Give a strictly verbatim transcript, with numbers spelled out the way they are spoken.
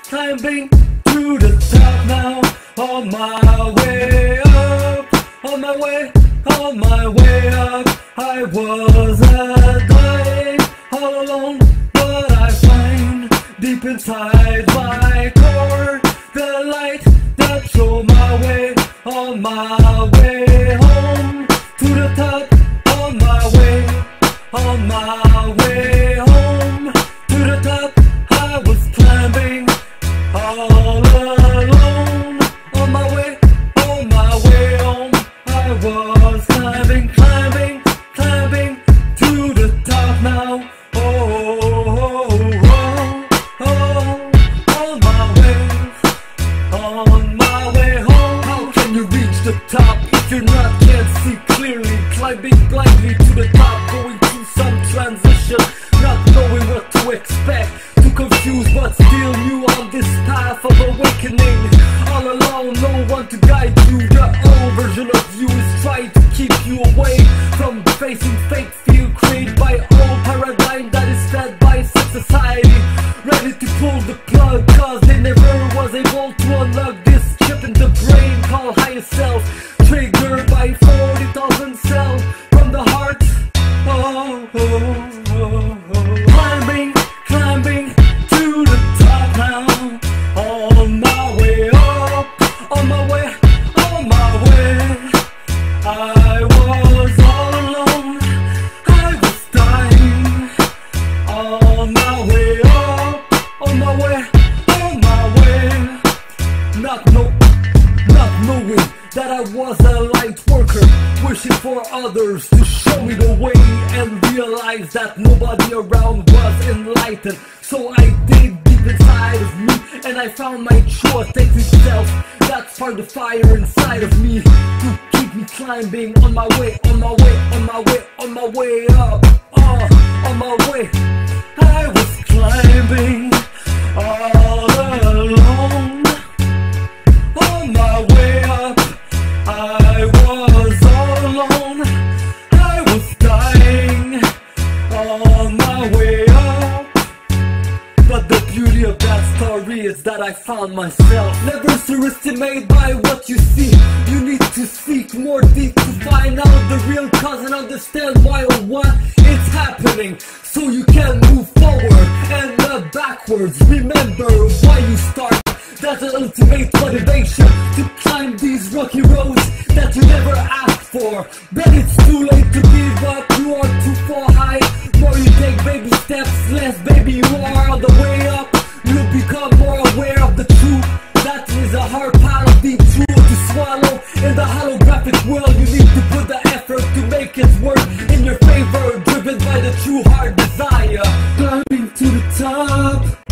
climbing to the top now. On my way up, on my way, on my way up. I was a dying all alone, but I find deep inside my core the light that show my way. On my way home to the top, on my way, on my way home to the top. I was climbing all alone. On my way, on my way home, I was climbing, climbing, climbing to the top now. Oh, oh, oh, oh, oh, on my way, on my way home. How can you reach the top if you're not, can't see clearly? Climbing blindly to the top, going through some transition, not knowing what to expect. Too confused but still new on this path of awakening. All alone, no one to guide you. The old version of you is trying to keep you away from facing fake fear created by old paradigm that is fed by society. Ready to pull the plug cause they never was able to unlock this chip in the brain called higher self. Triggered by forty thousand cells from the heart. Oh, oh, oh, oh. Climbing, climbing to the top now. On my way up, on my way, on my way. I was all alone, I was dying. On my way up, on my way, on my way. Not know, not knowing that I was a light worker, wishing for others to show me the way, and realize that nobody around was enlightened. So I dig deep inside of me, and I found my true authentic self that sparked the fire inside of me to keep me climbing on my way, on my way, on my way, on my way up, uh, on my way. I was climbing all alone. On my way up, I was all alone. I was dying on my way up. But the beauty of that story is that I found myself. Never underestimate by what you see. You need to seek more deep to find out the real cause and understand why or what it's happening, so you can move forward and not backwards. Remember why you start. That's the ultimate motivation to climb these rocky roads that you never asked for. But it's too late to give up, you are too far high. More you take baby steps, less baby you are on the way up. You'll become more aware of the truth. That is a hard part of deep truth to swallow. In the holographic world you need to put the effort to make it work in your favor, driven by the true heart desire. Climbing to the top.